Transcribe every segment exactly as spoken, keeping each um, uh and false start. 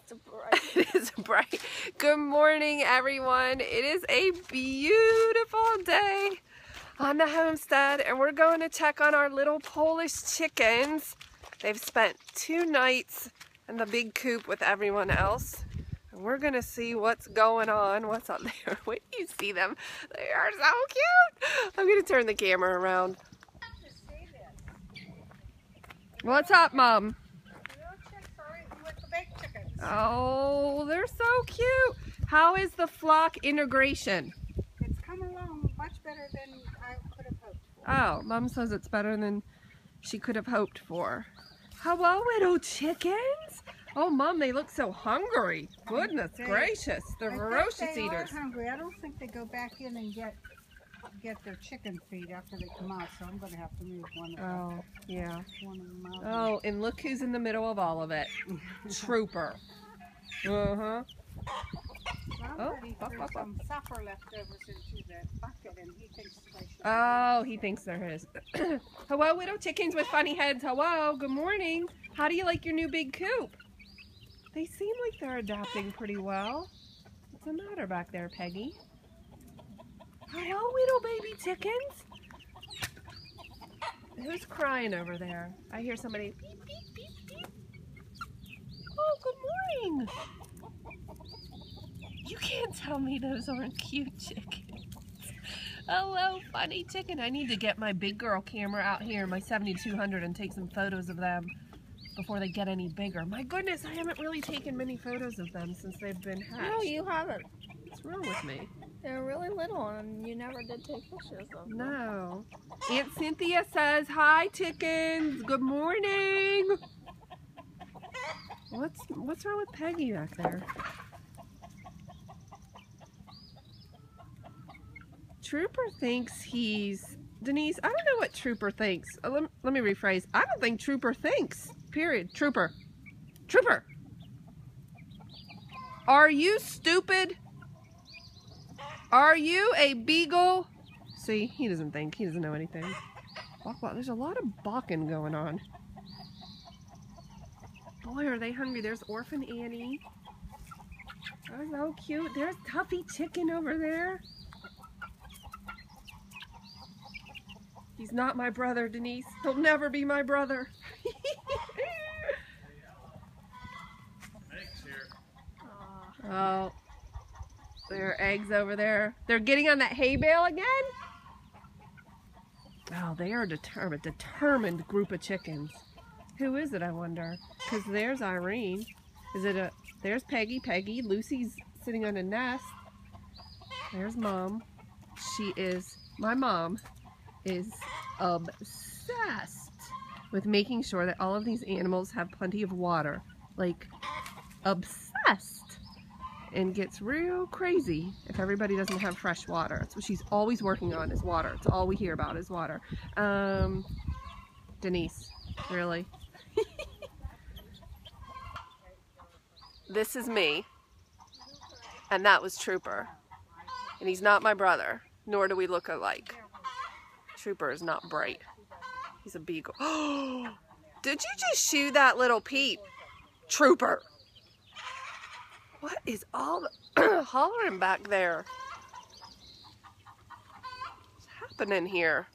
It's bright. It is bright. Good morning, everyone. It is a beautiful day on the homestead, and we're going to check on our little Polish chickens. They've spent two nights in the big coop with everyone else, and we're going to see what's going on, what's up there. When you see them, they are so cute. I'm going to turn the camera around. What's up, Mom? Oh, they're so cute. How is the flock integration? It's come along much better than I could have hoped for. Oh, Mom says it's better than she could have hoped for. Hello, little chickens. Oh, Mom, they look so hungry. Goodness they, gracious. They're I ferocious think they eaters. Are hungry. I don't think they go back in and get get their chicken feed after they come out, so I'm going to have to move one of them. Oh, yeah. One of them out. Oh, and look who's in the middle of all of it. Trooper. Uh-huh. Somebody Oh, threw fuck, fuck, some supper leftovers into that bucket, and he thinks they should. Oh, he thinks they're his. Hello, little chickens with funny heads. Hello, good morning. How do you like your new big coop? They seem like they're adapting pretty well. What's the matter back there, Peggy? Hello, little baby chickens. Who's crying over there? I hear somebody beep, beep, beep, beep. Oh, good morning. You can't tell me those aren't cute chickens. Hello, funny chicken. I need to get my big girl camera out here, my seventy-two hundred, and take some photos of them before they get any bigger. My goodness, I haven't really taken many photos of them since they've been hatched. No, you haven't. What's wrong with me? They're really little and you never did take pictures of them. No. Aunt Cynthia says, hi, chickens. Good morning. What's, what's wrong with Peggy back there? Trooper thinks he's... Denise, I don't know what Trooper thinks. Uh, let, let me rephrase. I don't think Trooper thinks. Period. Trooper. Trooper. Are you stupid? Are you a beagle? See, he doesn't think. He doesn't know anything. Walk, walk. There's a lot of balking going on. Boy, are they hungry. There's Orphan Annie. Oh, so cute. There's Tuffy Chicken over there. He's not my brother, Denise. He'll never be my brother. Oh, there are eggs over there. They're getting on that hay bale again? Oh, they are a determined, determined group of chickens. Who is it, I wonder? Because there's Irene. Is it a... There's Peggy. Peggy. Lucy's sitting on a nest. There's Mom. She is... My mom is obsessed with making sure that all of these animals have plenty of water. Like, obsessed. And gets real crazy if everybody doesn't have fresh water. That's what she's always working on, is water. It's all we hear about is water. Um, Denise, really? This is me, and that was Trooper. And he's not my brother, nor do we look alike. Trooper is not bright. He's a beagle. Did you just shoo that little peep? Trooper! What is all the hollering back there? What's happening here?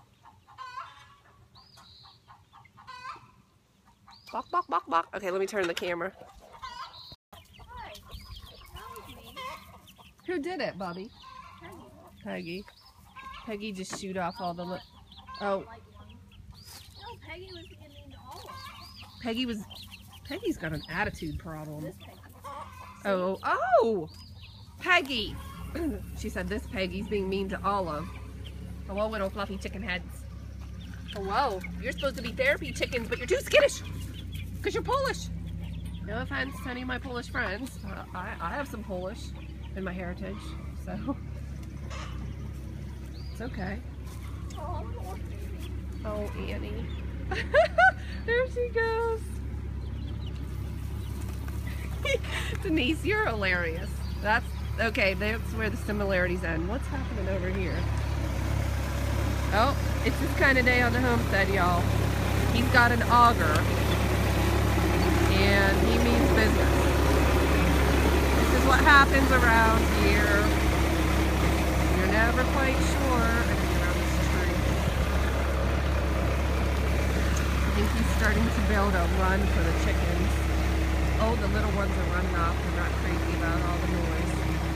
Bok, bok, bok, bok. Okay, let me turn the camera. Hi. That was me. Who did it, Bobby? Peggy. Peggy. Peggy just shooed off all the li- Oh. No, Peggy was getting all of them. Peggy was... Peggy's got an attitude problem. This Peggy. Oh, oh! Peggy! She said this Peggy's being mean to Olive. Hello, little fluffy chicken heads. Hello. You're supposed to be therapy chickens, but you're too skittish! Because you're Polish! No offense to any of my Polish friends. Uh, I, I have some Polish in my heritage, so... It's okay. Oh, poor baby. Oh, Annie. There she goes. Denise, you're hilarious. That's okay. That's where the similarities end. What's happening over here? Oh, it's this kind of day on the homestead, y'all. He's got an auger, and he means business. happens around here. You're never quite sure. I gotta get around this tree. I think he's starting to build a run for the chickens. Oh, the little ones are running off. They're not crazy about all the noise.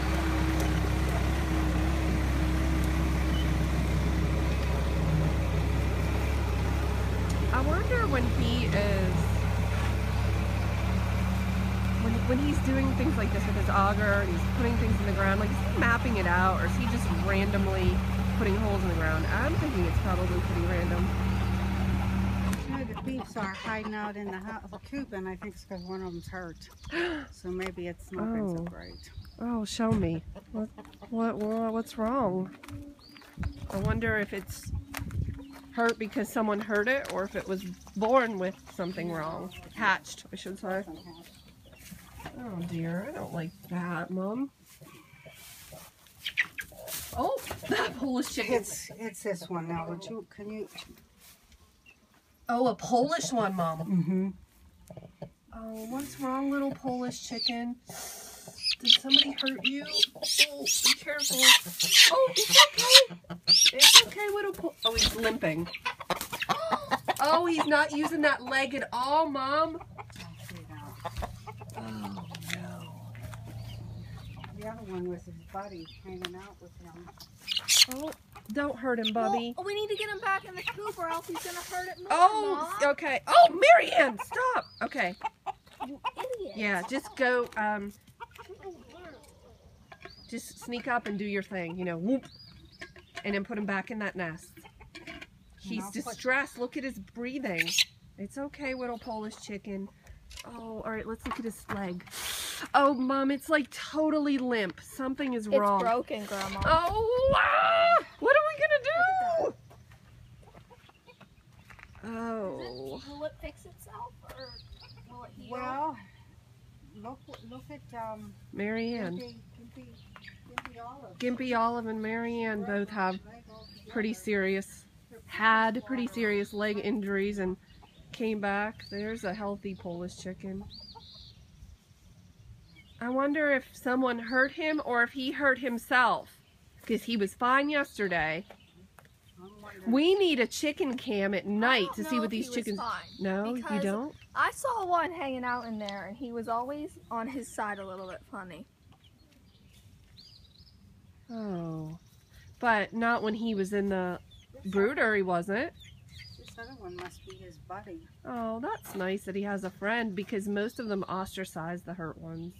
I wonder when he is, when, when he's doing things like this with his auger and he's putting things in the ground, like is he mapping it out or is he just randomly putting holes in the ground? I'm thinking it's probably pretty random. You know, the beefs are hiding out in the, house, the coop, and I think it's because one of them's hurt. So maybe it's not been so Oh. great. Oh, show me. What, what, what, what's wrong? I wonder if it's hurt because someone hurt it or if it was born with something wrong. Hatched, I should say. Oh dear, I don't like that, Mom. Oh, that Polish chicken. It's it's this one now. Would you? Can you? Oh, a Polish one, Mom. Mm-hmm. Oh, what's wrong, little Polish chicken? Did somebody hurt you? Oh, be careful. Oh, it's okay. It's okay, little po- Oh, he's limping. Oh, he's not using that leg at all, Mom. Oh, no. The other one was his buddy hanging out with him. Oh, don't hurt him, Bubby. Well, we need to get him back in the coop or else he's going to hurt it more, Oh, Mom. okay. Oh, Marianne, stop. Okay. You idiot. Yeah, just go, um, just sneak up and do your thing, you know, whoop. And then put him back in that nest. He's distressed. Look at his breathing. It's okay, little Polish chicken. Oh, all right, let's look at his leg. Oh, Mom, it's like totally limp. Something is wrong. It's broken, Grandma. Oh, ah! What are we gonna do? Oh. Will it fix itself or will it heal? Well, look look at um. Marianne. Gimpy, Gimpy, Gimpy Olive. Gimpy Olive and Marianne both have pretty serious, had pretty serious leg injuries and came back. There's a healthy Polish chicken. I wonder if someone hurt him or if he hurt himself. Because he was fine yesterday. We need a chicken cam at night to see what these chickens... No, you don't? I saw one hanging out in there and he was always on his side a little bit funny. Oh. But not when he was in the brooder, he wasn't. This other one must be his buddy. Oh, that's nice that he has a friend because most of them ostracize the hurt ones.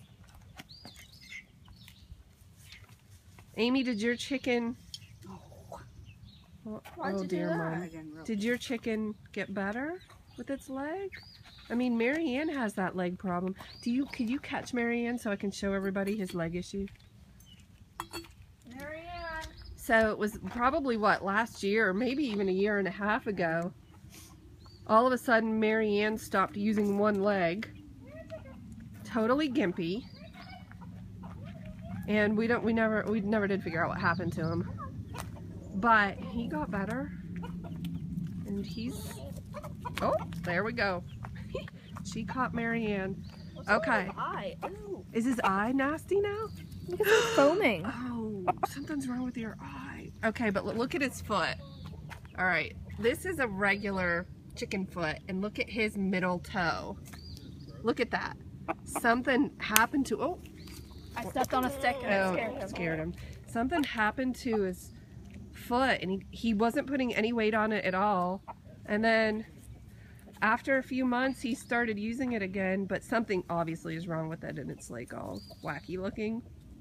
Amy, did your chicken... Oh, Why'd oh you do dear, that? Mom. I didn't really. Did your chicken get better with its leg? I mean, Marianne has that leg problem. Do you, could you catch Marianne so I can show everybody his leg issue? Marianne. So it was probably, what, last year, or maybe even a year and a half ago. All of a sudden, Marianne stopped using one leg. Totally gimpy. And we don't, we never, we never did figure out what happened to him. But he got better. And he's, oh, there we go. She caught Marianne. What's Okay. wrong with his eye? Ooh. Is his eye nasty now? Look at it's foaming. Oh, something's wrong with your eye. Okay, but look at his foot. All right, this is a regular chicken foot, and look at his middle toe. Look at that. Something happened to, oh. I stepped on a stick and Oh, it scared him. scared him. Something happened to his foot, and he, he wasn't putting any weight on it at all. And then after a few months, he started using it again, but something obviously is wrong with it, and it's like all wacky looking.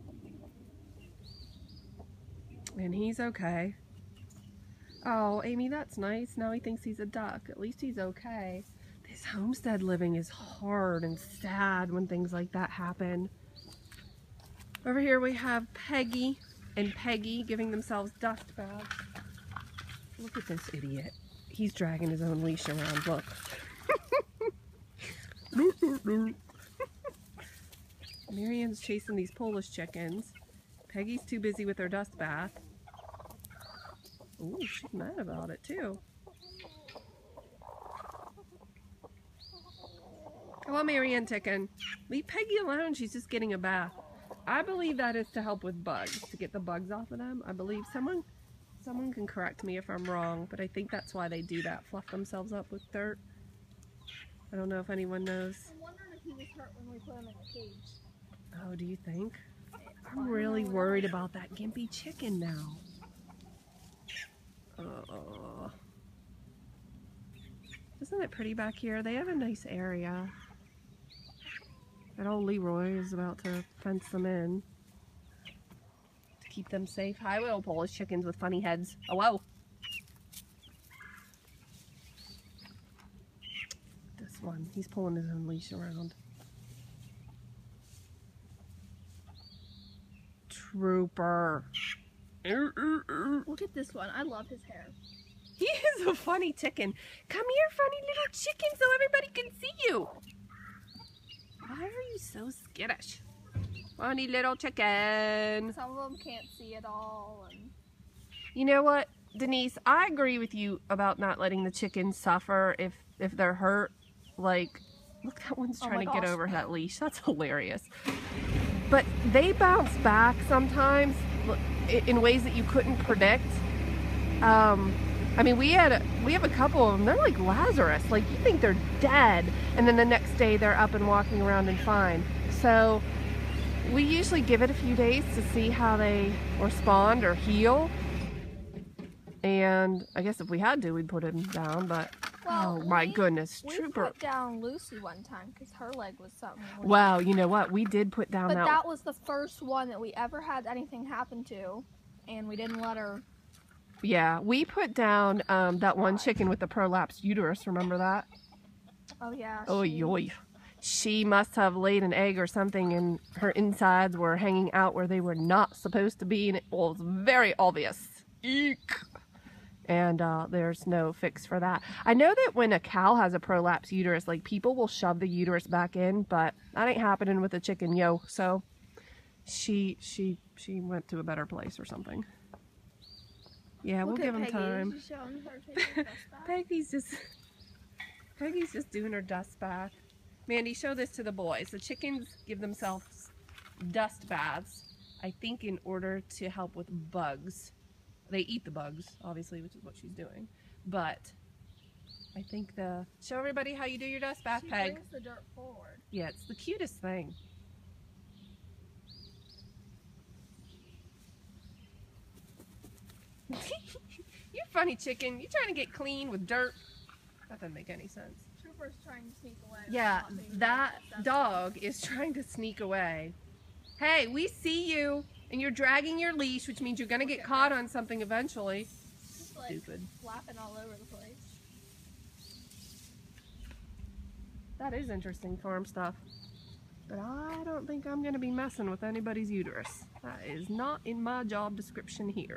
And he's okay. Oh, Amy, that's nice. Now he thinks he's a duck. At least he's okay. This homestead living is hard and sad when things like that happen. Over here we have Peggy and Peggy giving themselves dust baths. Look at this idiot. He's dragging his own leash around. Look. Marianne's chasing these Polish chickens. Peggy's too busy with her dust bath. Ooh, she's mad about it too. Come on, Marianne chicken. Leave Peggy alone. She's just getting a bath. I believe that is to help with bugs, to get the bugs off of them. I believe someone someone can correct me if I'm wrong, but I think that's why they do that, fluff themselves up with dirt. I don't know if anyone knows. I'm wondering if he was hurt when we put him in the cage. Oh, do you think? I'm really worried about that gimpy chicken now. Oh. Isn't it pretty back here? They have a nice area. And old Leroy is about to fence them in to keep them safe. Hi, little Polish chickens with funny heads. Oh, whoa. This one, he's pulling his own leash around. Trooper. Look at this one. I love his hair. He is a funny chicken. Come here, funny little chicken, so everybody can see you. Why are you so skittish? Funny little chicken. Some of them can't see at all. And... You know what, Denise? I agree with you about not letting the chickens suffer if if they're hurt. Like, look, that one's Oh trying my to get gosh. over that leash. That's hilarious. But they bounce back sometimes in ways that you couldn't predict. Um, I mean, we had a, we have a couple of them. They're like Lazarus. Like, you think they're dead, and then the next day they're up and walking around and fine. So we usually give it a few days to see how they respond or heal. And I guess if we had to, we'd put him down. But Well, oh my we- goodness, We Trooper! put down Lucy one time because her leg was something weird. Wow, you know what? We did put down But that. that was the first one that we ever had anything happen to, and we didn't let her. Yeah, we put down um, that one chicken with the prolapsed uterus. Remember that? Oh yeah. Oh, she- yoy. She must have laid an egg or something, and her insides were hanging out where they were not supposed to be, and it was very obvious. Eek. And uh, there's no fix for that. I know that when a cow has a prolapsed uterus, like, people will shove the uterus back in, but that ain't happening with a chicken, yo. So she she she went to a better place or something. Yeah, we'll Look give at him Peggy. time. She's showing her taking her dust bath. Peggy's just Peggy's just doing her dust bath. Mandy, show this to the boys. The chickens give themselves dust baths, I think, in order to help with bugs. They eat the bugs, obviously, which is what she's doing. But I think the show everybody how you do your dust bath, She Peg. brings the dirt forward. Yeah, it's the cutest thing. You funny chicken. You trying to get clean with dirt? That doesn't make any sense. Trooper's trying to sneak away. Yeah, Not being that successful. dog is trying to sneak away. Hey, we see you, and you're dragging your leash, which means you're going to get caught on something eventually. Just like Stupid. flapping all over the place. That is interesting farm stuff. But I don't think I'm going to be messing with anybody's uterus. That is not in my job description here.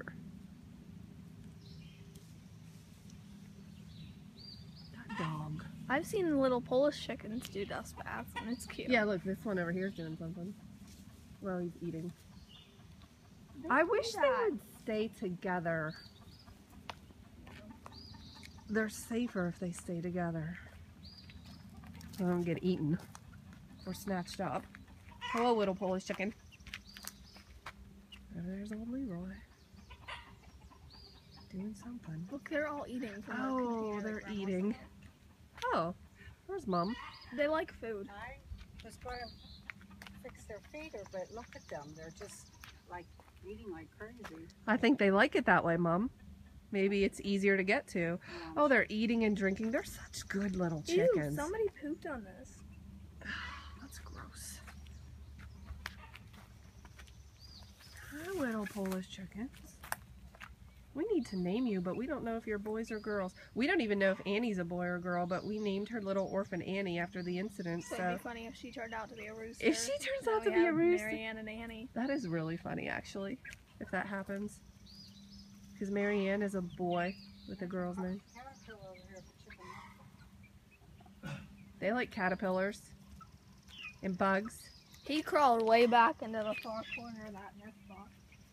That dog. I've seen little Polish chickens do dust baths, and it's cute. Yeah, look, this one over here is doing something. Well, he's eating. They I do wish they that. would stay together. They're safer if they stay together. They don't get eaten or snatched up. Hello, little Polish chicken. Oh, there's old Leroy. Doing something. Look, they're all eating. From the Oh, container they're that Grandma eating. Oh, where's Mom? saw. They like food. I was going to fix their feeder, but look at them. They're just like eating like crazy. I think they like it that way, Mom. Maybe it's easier to get to. Um, Oh, they're eating and drinking. They're such good little Ew, chickens. somebody pooped on this. That's gross. Hi, little Polish chickens. We need to name you, but we don't know if you're boys or girls. We don't even know if Annie's a boy or girl, but we named her little orphan Annie after the incident. So it'd So be funny if she turned out to be a rooster. if she turns Now out to we be a have rooster, Marianne and Annie. that is really funny, actually, if that happens. Because Marianne is a boy with a girl's name. caterpillar over here for chicken. They like caterpillars and bugs. He crawled way back into the far corner of that nest box.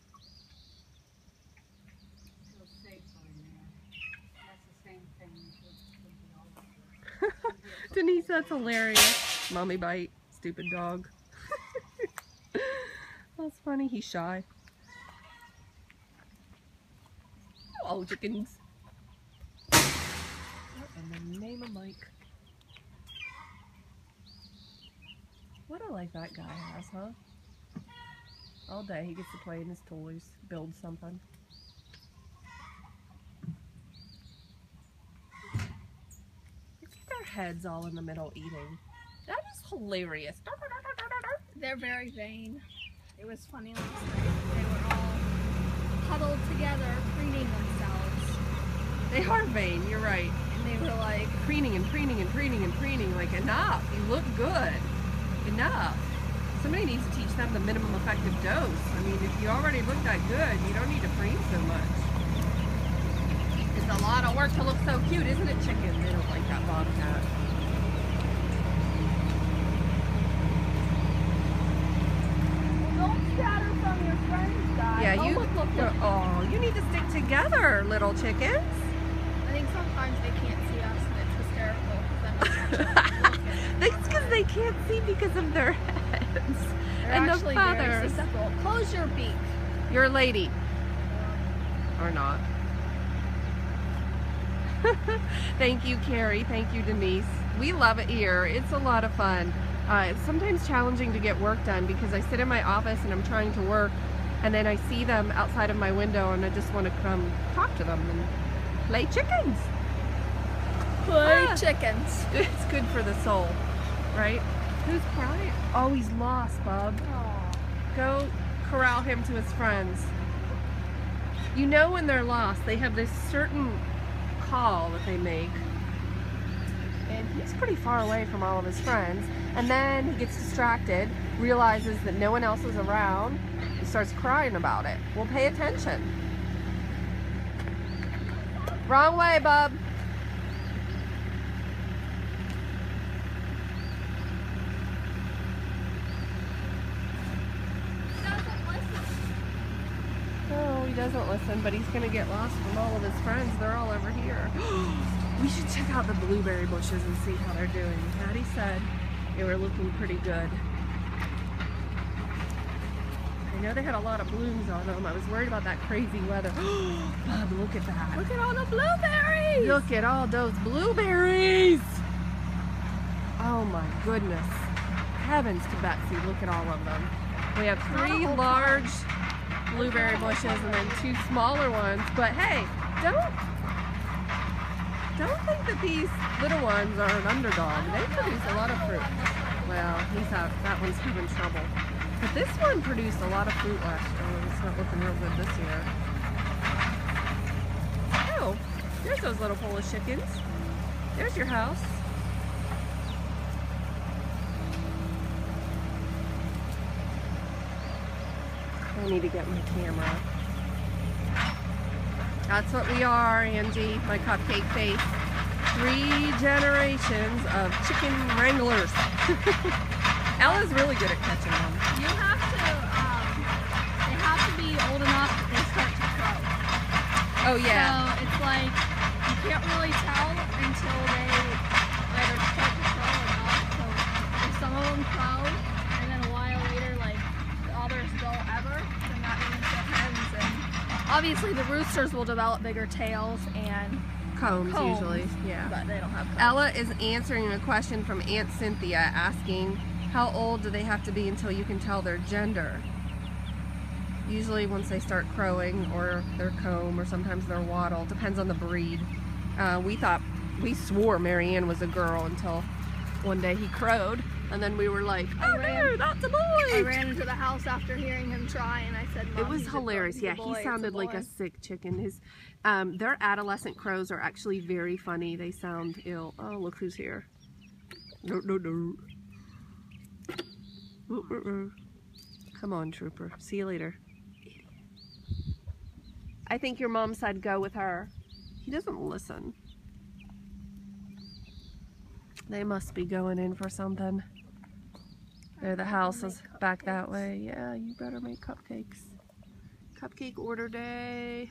Feels safer in there. That's the same thing. with- with the old- Denise, that's hilarious. Mommy bite, stupid dog. That's funny. He's shy. Oh, chickens. What in the name of Mike? What a life that guy has, huh? All day he gets to play in his toys, build something. Look at their heads all in the middle eating. That is hilarious. They're very vain. It was funny last night. They were all huddled together, preening themselves. They are vain, you're right. And they were like, Preening and preening and preening and preening, like, enough. You look good. Enough. Somebody needs to teach them the minimum effective dose. I mean, if you already look that good, you don't need to preen so much. It's a lot of work to look so cute, isn't it, chicken? They don't like that bobcat. don't scatter from your friends, guys. Yeah, oh, you. Look, look, look. Oh, you need to stick together, little chickens. I think sometimes they can't see us and it's hysterical. 'Cause then That's because they can't see because of their heads They're and the actually very feathers. susceptible. Close your beak. You're a lady. Or not. Thank you, Carrie. Thank you, Denise. We love it here. It's a lot of fun. Uh, it's sometimes challenging to get work done because I sit in my office and I'm trying to work, and then I see them outside of my window and I just want to come talk to them and play chickens. Play Ah. chickens. It's good for the soul, right? Who's crying? Oh, he's lost, Bub. Go corral him to his friends. You know when they're lost, they have this certain call that they make. And he's pretty far away from all of his friends. And then he gets distracted, realizes that no one else is around, and starts crying about it. Well, pay attention. Wrong way, Bub. No, he doesn't listen, but he's gonna get lost from all of his friends. They're all over here. We should check out the blueberry bushes and see how they're doing. Patty said they were looking pretty good. I know they had a lot of blooms on them. I was worried about that crazy weather. Bob, look at that. Look at all the blueberries. Look at all those blueberries. Oh my goodness. Heavens to Betsy, look at all of them. We have three large blueberry bushes and then two smaller ones. But hey, don't don't think that these little ones are an underdog. They produce a lot of fruit. Well, he's out. That one's having trouble. But this one produced a lot of fruit last year. Oh, it's not looking real good this year. Oh, there's those little Polish chickens. There's your house. I need to get my camera. That's what we are, Angie, my cupcake face. Three generations of chicken wranglers. Ella's really good at catching them. You have to, um, they have to be old enough that they start to crow. Oh yeah. So it's like, you can't really tell until they either start to crow or not. So if some of them crow, and then a while later, like, the others don't ever, then that means they're hens. And obviously the roosters will develop bigger tails and Combs, combs, usually, yeah. but they don't have combs. Ella is answering a question from Aunt Cynthia asking, how old do they have to be until you can tell their gender? Usually once they start crowing or their comb or sometimes their wattle. Depends on the breed. Uh, we thought, we swore Marianne was a girl until one day he crowed. And then we were like, oh no, that's a boy! I ran into the house after hearing him try and I said, Mom, It was he's a hilarious. boy, he's a Yeah, boy, he it's sounded like boy." a sick chicken. His, um, their adolescent crows are actually very funny. They sound ill. Oh, look who's here. No, no, no. Ooh, ooh, ooh. Come on, Trooper. See you later. I think your mom said go with her. He doesn't listen. They must be going in for something. There, the house is back that way. Yeah, you better make cupcakes. Cupcake order day.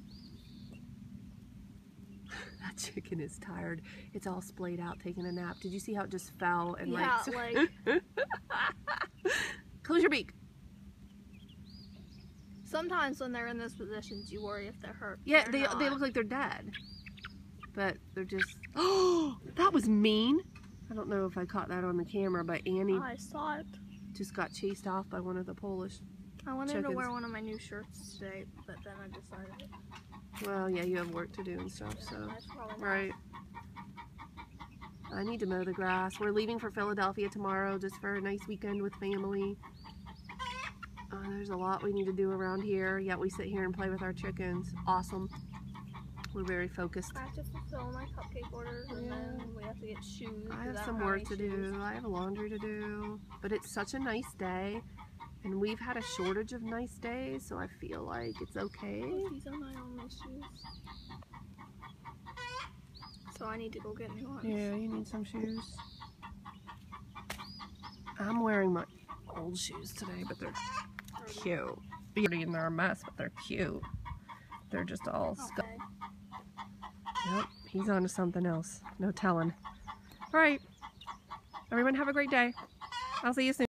That chicken is tired. It's all splayed out taking a nap. Did you see how it just fell and Yeah, like... like Close your beak. Sometimes when they're in those positions, you worry if they're hurt. Yeah, They're they not. they look like they're dead, but they're just. Oh, that was mean. I don't know if I caught that on the camera, but Annie I saw it. just got chased off by one of the Polish. I wanted Chickens. to wear one of my new shirts today, but then I decided. Well, yeah, you have work to do and stuff, so That's probably not. right. I need to mow the grass. We're leaving for Philadelphia tomorrow just for a nice weekend with family. Uh, there's a lot we need to do around here, yet we sit here and play with our chickens. Awesome. We're very focused. I have to fulfill my cupcake orders, and Yeah. then we have to get shoes. I 'cause have don't some have work any to shoes. do. I have laundry to do. But it's such a nice day, and we've had a shortage of nice days, so I feel like it's okay. Oh, these are my only shoes. So I need to go get new ones. Yeah, you need some shoes. I'm wearing my old shoes today, but they're cute. Beauty and they're a mess, but they're cute. They're just all scuffed. Okay. Yep, he's on to something else. No telling. All right. Everyone have a great day. I'll see you soon.